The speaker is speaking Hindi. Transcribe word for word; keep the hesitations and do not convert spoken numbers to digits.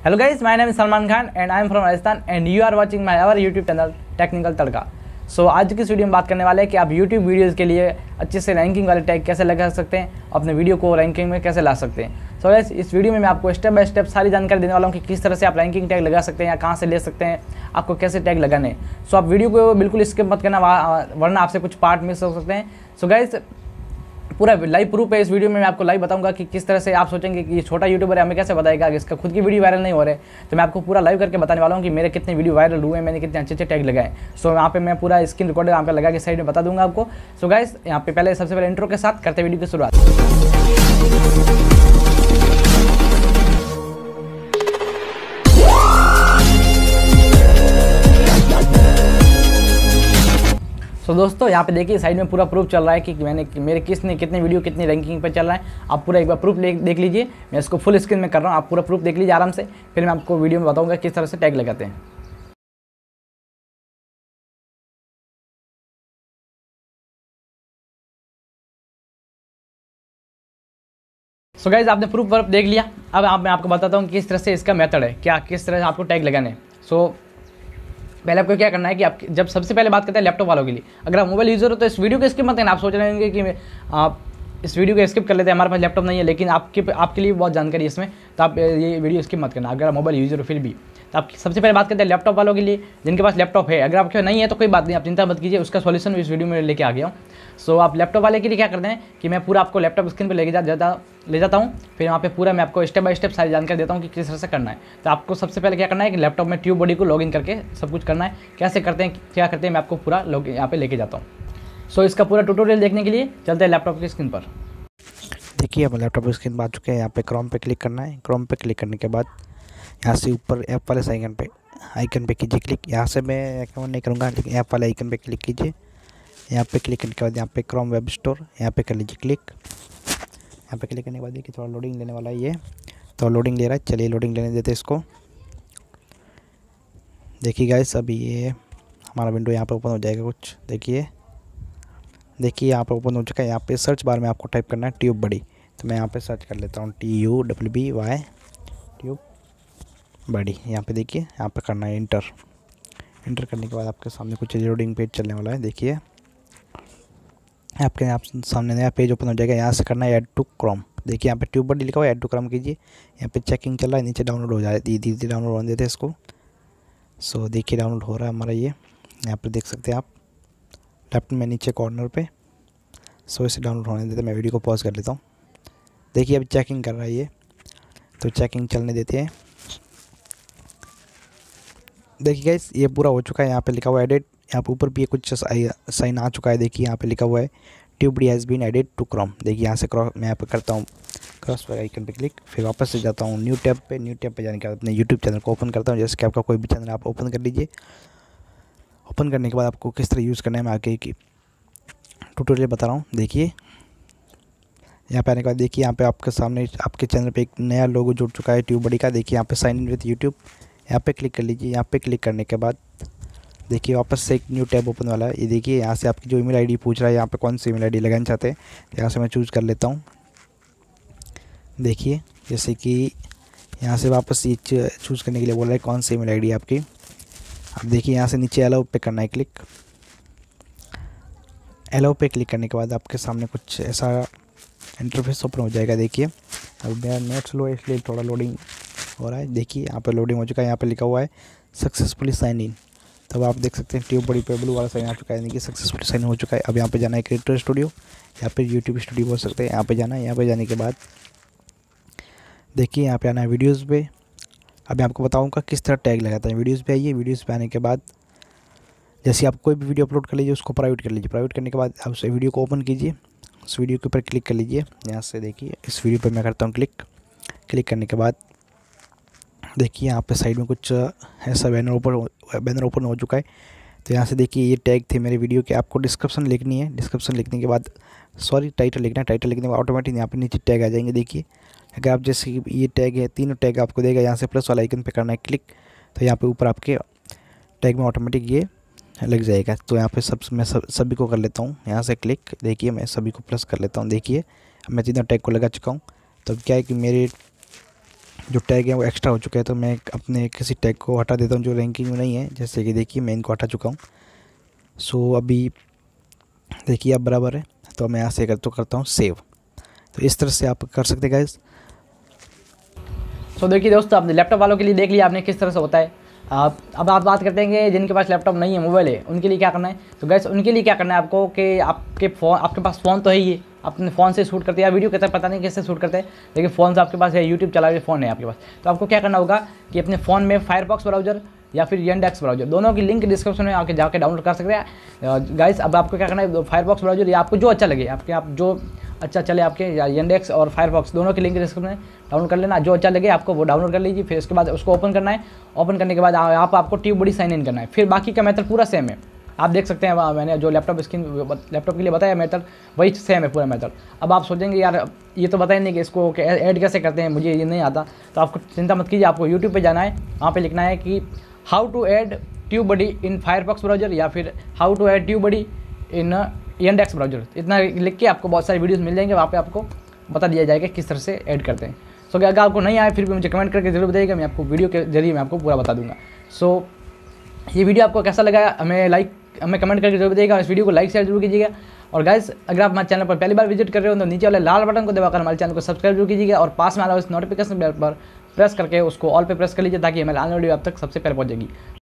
Hello guys, my name is Salman Khan and I am from Rajasthan and you are watching my our YouTube channel technical Tadka. So so, आज की इस वीडियो में बात करने वाले हैं कि आप यूट्यूब वीडियोस के लिए अच्छे से रैंकिंग वाले टैग कैसे लगा सकते हैं, अपने वीडियो को रैंकिंग में कैसे ला सकते हैं। सो so, गाइस, इस वीडियो में मैं आपको स्टेप बाय स्टेप सारी जानकारी देने वाला हूँ कि किस तरह से आप रैंकिंग टैग लगा सकते हैं या कहाँ से ले सकते हैं, आपको कैसे टैग लगाने हैं। सो so, आप वीडियो को बिल्कुल स्किप मत करना, वरना आपसे कुछ पार्ट मिस हो सकते हैं। सो so, गाइस, पूरा लाइव प्रूफ है इस वीडियो में। मैं आपको लाइव बताऊंगा कि किस तरह से आप सोचेंगे कि ये छोटा यूट्यूबर है, हमें कैसे बताएगा कि इसका खुद की वीडियो वायरल नहीं हो रहे। तो मैं आपको पूरा लाइव करके बताने वाला हूँ कि मेरे कितने वीडियो वायरल हुए, मैंने कितने अच्छे अच्छे टैग लगाए। सो यहाँ पे मैं पूरा स्क्रीन रिकॉर्डर यहाँ पे लगा के साइड में बता दूंगा आपको। सो गाइस, यहाँ पे पहले सबसे पहले इंट्रो के साथ करते वीडियो की शुरुआत। तो so, दोस्तों यहाँ पे देखिए साइड में पूरा प्रूफ चल रहा है कि मैंने कि मेरे किसने कितने वीडियो कितनी रैंकिंग पे चल रहा है। आप पूरा एक बार प्रूफ देख लीजिए। मैं इसको फुल स्क्रीन में कर रहा हूँ, आप पूरा प्रूफ देख लीजिए आराम से। फिर मैं आपको वीडियो में बताऊँगा किस तरह से टैग लगाते हैं। सो गाइज, आपने प्रूफ वर्फ देख लिया। अब आप मैं आपको बताता हूँ किस तरह से इसका मेथड है, क्या किस तरह से आपको टैग लगाने हैं। सो पहले आपको क्या करना है कि आप जब सबसे पहले बात करते हैं लैपटॉप वालों के लिए, अगर आप मोबाइल यूज़र हो तो इस वीडियो को स्किप मत करना। आप सोच रहे होंगे कि आप इस वीडियो को स्किप कर लेते हैं, हमारे पास लैपटॉप नहीं है, लेकिन आपके आपके लिए बहुत जानकारी है इसमें, तो आप ये वीडियो स्किप मत करना अगर आप मोबाइल यूज़र हो फिर भी। तो आप सबसे पहले बात करते हैं लैपटॉप वालों के लिए, जिनके पास लैपटॉप है। अगर आपके नहीं है तो कोई बात नहीं, आप चिंता मत कीजिए, उसका सॉल्यूशन इस वीडियो में लेके आ गया हूँ। सो आप लैपटॉप वाले के लिए क्या करते हैं कि मैं पूरा आपको लैपटॉप स्क्रीन पर लेके जा जाता ले जाता हूँ। फिर वहाँ पे पूरा मैं आपको स्टेप बाय स्टेप सारी जानकारी देता हूँ कि किस तरह से करना है। तो आपको सबसे पहले क्या करना है कि लैपटॉप में ट्यूब बॉडी को लॉगिन करके सब कुछ करना है। कैसे करते हैं क्या करते हैं मैं आपको पूरा लॉग यहाँ पे लेके जाता हूँ। सो इसका पूरा ट्यूटोरियल देखने के लिए चलते हैं लैपटॉप की स्क्रीन पर। देखिए हम लैपटॉप की स्क्रीन पर आ चुके हैं। यहाँ पे क्रोम पे क्लिक करना है। क्रोम पे क्लिक करने के बाद यहाँ से ऊपर ऐप वाले आइकन पे आइकन पे कीजिए क्लिक। यहाँ से मैं अकाउंट नहीं करूँगा, लेकिन ऐप वाले आइकन पे क्लिक कीजिए। यहाँ पे क्लिक करने के बाद यहाँ पे क्रोम वेब स्टोर यहाँ पे कर लीजिए क्लिक। यहाँ पे क्लिक करने के बाद देखिए थोड़ा लोडिंग लेने वाला है, ये तो लोडिंग ले रहा है। चलिए लोडिंग लेने देते इसको। देखिए गाइस, अभी ये हमारा विंडो यहाँ पे ओपन हो जाएगा कुछ। देखिए देखिए यहाँ पे ओपन हो चुका है। यहाँ पे सर्च बार में आपको टाइप करना है ट्यूब बड़ी। तो मैं यहाँ पे सर्च कर लेता हूँ T U W B Y TubeBuddy. यहाँ पे देखिए यहाँ पे करना है इंटर। इंटर करने के बाद आपके सामने कुछ लोडिंग पेज चलने वाला है। देखिए आपके यहाँ सामने नया पेज ओपन हो जाएगा। यहाँ से करना है ऐड टू क्रोम। देखिए यहाँ पे ट्यूब बड़ी लिखा हुआ है, ऐड टू क्रोम कीजिए। यहाँ पे चेकिंग चल रहा है, नीचे डाउनलोड हो जाए धीरे धीरे डाउनलोड होने देते हैं इसको। सो देखिए डाउनलोड हो रहा है हमारा, ये यहाँ पर देख सकते हैं आप लेफ्ट में नीचे कॉर्नर पे। सो इसे डाउनलोड होने देते, मैं वीडियो को पॉज कर लेता हूँ। देखिए अभी चेकिंग कर रहा है ये, तो चेकिंग चलने देते हैं। देखिए गाइस ये पूरा हो चुका है। यहाँ पे लिखा हुआ है एडिट। यहाँ पे ऊपर भी कुछ साइन आ चुका है। देखिए यहाँ पे लिखा हुआ है TubeBuddy has been added to Chrome. देखिए यहाँ से क्रॉस मैं यहाँ पे करता हूँ क्रॉस पर आइकन पे क्लिक। फिर वापस से जाता हूँ न्यू टैब पे। न्यू टैब पे जाने के बाद अपने यूट्यूब चैनल को ओपन करता हूँ। जैसे कि आपका कोई भी चैनल आप ओपन कर लीजिए। ओपन करने के बाद आपको किस तरह यूज़ करना है मैं आगे की ट्यूटोरियल बता रहा हूँ। देखिए यहाँ पे आने के बाद देखिए यहाँ पे आपके सामने आपके चैनल पे एक नया लोगो जुड़ चुका है ट्यूब बड़ी का। देखिए यहाँ पे साइन इन विद यूट्यूब, यहाँ पे क्लिक कर लीजिए। यहाँ पे क्लिक करने के बाद देखिए वापस से एक न्यू टैब ओपन वाला है। ये देखिए यहाँ से आपकी जो ईमेल आईडी पूछ रहा है, यहाँ पे कौन सी ईमेल आईडी लगाना चाहते हैं, यहाँ से मैं चूज़ कर लेता हूँ। देखिए जैसे कि यहाँ से वापस ये चूज़ करने के लिए बोल रहा है कौन सी ईमेल आईडी आपकी। अब देखिए यहाँ से नीचे अलाउ पे करना है क्लिक। अलाउ पे क्लिक करने के बाद आपके सामने कुछ ऐसा इंटरफेस ओपन हो जाएगा। देखिए अब मेरा नेट स्लो है इसलिए थोड़ा लोडिंग हो रहा है। देखिए यहाँ पे लोडिंग हो चुका है। यहाँ पे लिखा हुआ है सक्सेसफुली साइन इन। तब आप देख सकते हैं ट्यूब बड़ी पे ब्लू वाला साइन आ चुका है, यानी कि सक्सेसफुली साइन हो चुका है। अब यहाँ पे जाना है क्रिएटर स्टूडियो या फिर यूट्यूब स्टूडियो बोल सकते हैं। यहाँ पे जाना है। यहाँ पे जाने के बाद देखिए यहाँ पे आना है वीडियोज़ पे। अब मैं आपको बताऊँगा किस तरह टैग लगाता है। वीडियोज़ पे आइए। वीडियोज़ पे आने के बाद जैसे आप कोई भी वीडियो अपलोड कर लीजिए, उसको प्राइवेट कर लीजिए। प्राइवेट करने के बाद आप उस वीडियो को ओपन कीजिए, उस वीडियो के ऊपर क्लिक कर लीजिए। यहाँ से देखिए इस वीडियो पर मैं करता हूँ क्लिक। क्लिक करने के बाद देखिए यहाँ पे साइड में कुछ ऐसा बैनर ओपन बैनर ओपन हो चुका है। तो यहाँ से देखिए ये टैग थे मेरे वीडियो के। आपको डिस्क्रिप्शन लिखनी है। डिस्क्रिप्शन लिखने के बाद सॉरी टाइटल लिखना है। टाइटल लिखने के बाद ऑटोमेटिक यहाँ पे नीचे टैग आ जाएंगे। देखिए अगर आप जैसे ये टैग है, तीनों टैग आपको देगा। यहाँ से प्लस वाला आइकन पे करना है क्लिक, तो यहाँ पे ऊपर आपके टैग में ऑटोमेटिक ये लग जाएगा। तो यहाँ पे सब मैं सब सभी को कर लेता हूँ। यहाँ से क्लिक। देखिए मैं सभी को प्लस कर लेता हूँ। देखिए मैं तीनों टैग को लगा चुका हूँ। तो क्या है कि मेरे जो टैग है वो एक्स्ट्रा हो चुका है, तो मैं अपने किसी टैग को हटा देता हूँ जो रैंकिंग में नहीं है। जैसे कि देखिए मैं इनको हटा चुका हूँ। सो अभी देखिए अब बराबर है, तो मैं यहाँ से कर तो करता हूँ सेव। तो इस तरह से आप कर सकते हैं गाइस। सो देखिए दोस्तों, आपने लैपटॉप वालों के लिए देख लिया आपने किस तरह से होता है। आप अब आप बात करते हैं कि जिनके पास लैपटॉप नहीं है, मोबाइल है, उनके लिए क्या करना है। तो गैस उनके लिए क्या करना है आपको कि आपके फ़ोन आपके पास फ़ोन तो है ही है, अपने फ़ोन से शूट करते हैं या वीडियो कहते हैं, पता नहीं कैसे शूट करते हैं, लेकिन फ़ोन से आपके पास है, यूट्यूब चला हुआ फ़ोन है आपके पास। तो आपको क्या करना होगा कि अपने फ़ोन में फायरफॉक्स ब्राउज़र या फिर येंडेक्स ब्राउज़र, दोनों की लिंक डिस्क्रिप्शन में आके जाके डाउनलोड कर सकते हैं गाइस। अब आपको क्या करना है, फायरफॉक्स ब्राउज़र या आपको जो अच्छा लगे, आपके आप जो अच्छा चले आपके, या येंडेक्स और फायरफॉक्स दोनों की लिंक डिस्क्रिप्शन में डाउनलोड कर लेना, जो अच्छा लगे आपको वो डाउनलोड कर लीजिए। फिर उसके बाद उसको ओपन करना है। ओपन करने के बाद आप आपको ट्यूब बडी साइन इन करना है। फिर बाकी का मेथड पूरा सेम है, आप देख सकते हैं मैंने जो लैपटॉप स्क्रीन लैपटॉप के लिए बताया मेथड वही सेम है पूरा मेथड। अब आप सोचेंगे यार ये तो बताया नहीं कि इसको ऐड कैसे करते हैं, मुझे ये नहीं आता। तो आपको चिंता मत कीजिए, आपको यूट्यूब पे जाना है, वहाँ पे लिखना है कि how to add TubeBuddy in Firefox browser या फिर how to add TubeBuddy in Yandex browser. इतना लिख के आपको बहुत सारी वीडियोस मिल जाएंगे, वहाँ पे आपको बता दिया जाएगा किस तरह से ऐड करते हैं। सो अगर आपको नहीं आए फिर भी मुझे कमेंट करके जरूर बताइएगा, मैं आपको वीडियो के जरिए मैं आपको पूरा बता दूंगा। सो ये वीडियो आपको कैसा लगा हमें लाइक हमें कमेंट करके जरूर बताइएगा। इस वीडियो को लाइक शेयर जरूर कीजिएगा। और गाइस अगर आप हमारे चैनल पर पहली बार विजिट कर रहे हो तो नीचे वाले लाल बटन को दबाकर हमारे चैनल को सब्सक्राइब जरूर कीजिएगा और पास में वाला उस नोटिफिकेशन बेल पर प्रेस करके उसको ऑल पे प्रेस कर लीजिए ताकि हमारे आने वाली वीडियो आप तक सबसे पहले पहुंचेगी।